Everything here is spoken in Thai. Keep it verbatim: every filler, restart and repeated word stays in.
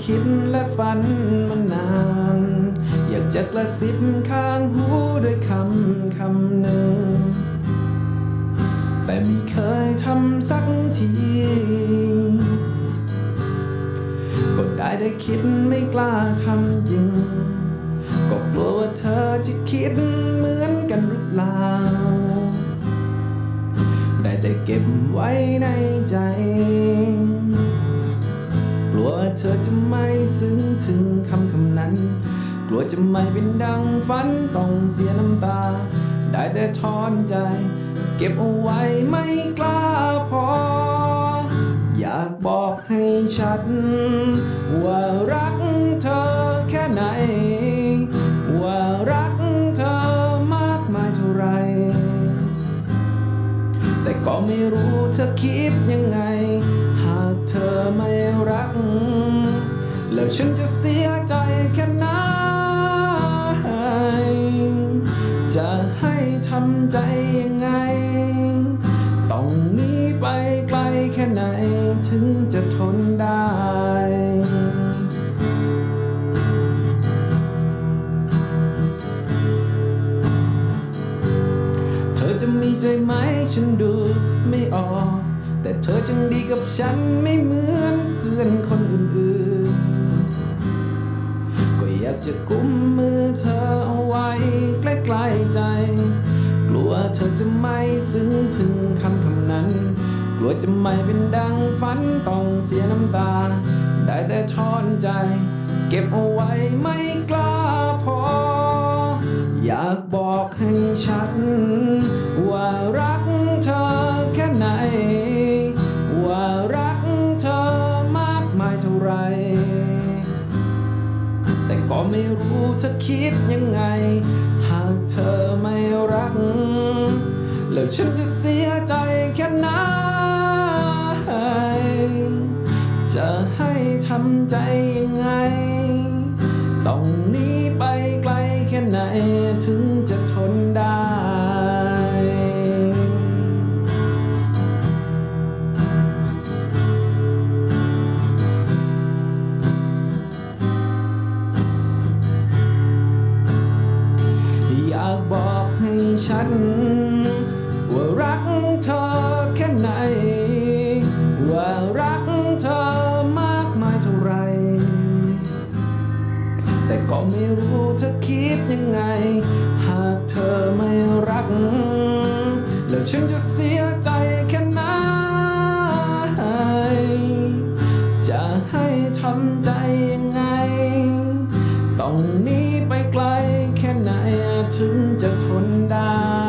คิดและฝันมานานอยากจะกระซิบข้างหูด้วยคำคำหนึ่งแต่ไม่เคยทำสักทีก็ได้แต่คิดไม่กล้าทำจริงก็กลัวว่าเธอจะคิดเหมือนกันหรือเปล่าได้แต่เก็บไว้ในใจกลัวเธอจะไม่ซึ้งถึงคำคำนั้นกลัวจะไม่เป็นดังฝันต้องเสียน้ำตาได้แต่ถอนใจเก็บเอาไว้ไม่กล้าพออยากบอกให้ชัดว่ารักเธอแค่ไหนว่ารักเธอมากมายเท่าไรแต่ก็ไม่รู้เธอคิดยังไงหากเธอไม่รักแล้วฉันจะเสียใจแค่ไหนจะให้ทำใจยังไงต้องหนีไปไกลแค่ไหนถึงจะทนได้เธอจะมีใจไหมฉันดูไม่ออกแต่เธอจังดีกับฉันไม่เหมือนเพื่อนคนอื่นๆก็อยากจะกุมมือเธอเอาไว้ใกล้ๆใจกลัวเธอจะไม่ซึ้งถึงคำคำนั้นกลัวจะไม่เป็นดังฝันต้องเสียน้ำตาได้แต่ถอนใจเก็บเอาไว้ไม่กล้าพออยากบอกให้ชัดว่ารักเธอแค่ไหนว่ารักเธอมากมายเท่าไรแต่ก็ไม่รู้เธอคิดยังไงหากเธอไม่รักแล้วฉันจะเสียใจแค่ไหนจะให้ทำใจยังไงต้องหนีไปไกลแค่ไหนถึงจะทนได้อยากบอกให้ฉันว่ารักเธอแค่ไหนว่ารักเธอมากมายเท่าไรแต่ก็ไม่รู้เธอคิดยังไงหากเธอไม่รักแล้วฉันจะเสียใจแค่ไหนจะให้ทำใจยังไงต้องหนีไปไกลแค่ไหนถึงจะทนได้